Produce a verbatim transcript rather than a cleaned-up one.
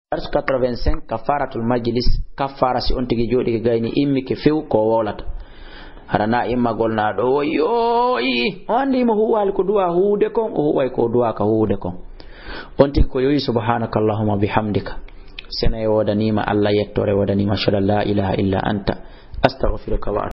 quatre-vingt-cinq kafaratul majlis kafara si on tigi jodi gayni immi ke few ko wolata harana imma golna do yoyi andi mo huwal ko duwa huude kon o huway ko duwa ka huude kon on tigi ko yoyi subhanakallahumma bihamdika sene wodanima Allah yettore wodanima shalla la ilaha illa anta astaghfiruka wa